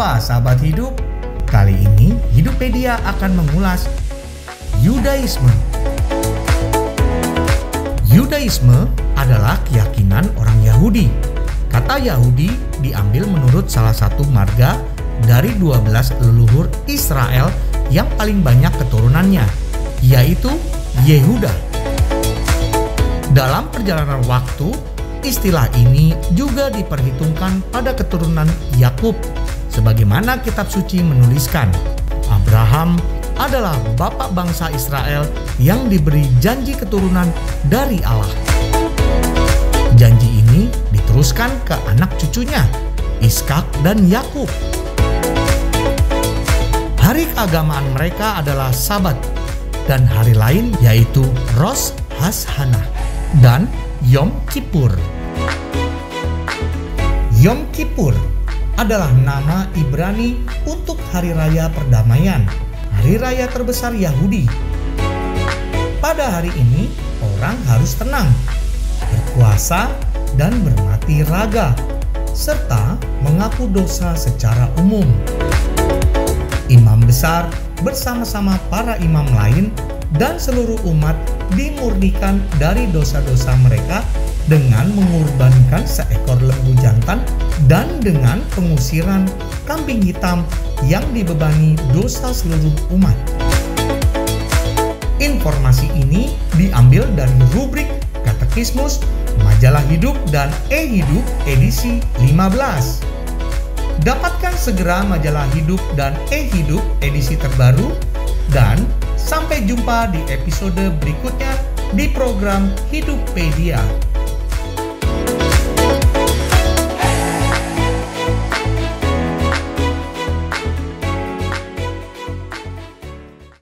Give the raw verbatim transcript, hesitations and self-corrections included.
jumpa sahabat hidup. Kali ini Hidupedia akan mengulas Yudaisme. Yudaisme adalah keyakinan orang Yahudi. Kata Yahudi diambil menurut salah satu marga dari dua belas leluhur Israel yang paling banyak keturunannya, yaitu Yehuda. Dalam perjalanan waktu, istilah ini juga diperhitungkan pada keturunan Yakub. Sebagaimana kitab suci menuliskan, Abraham adalah bapak bangsa Israel yang diberi janji keturunan dari Allah. Janji ini diteruskan ke anak cucunya, Ishak dan Yakub. Hari keagamaan mereka adalah Sabat dan hari lain yaitu Rosh Hashanah dan Yom Kippur. Yom Kippur adalah nama Ibrani untuk hari raya perdamaian, hari raya terbesar Yahudi. Pada hari ini, orang harus tenang, berpuasa, dan bermati raga, serta mengaku dosa secara umum. Imam besar bersama-sama para imam lain dan seluruh umat dimurnikan dari dosa-dosa mereka dengan mengorbankan seekor lembu jantan dan dengan pengusiran kambing hitam yang dibebani dosa seluruh umat. Informasi ini diambil dari rubrik Katekismus, Majalah Hidup dan E-Hidup edisi lima belas. Dapatkan segera Majalah Hidup dan E-Hidup edisi terbaru, dan sampai jumpa di episode berikutnya di program Hidupedia.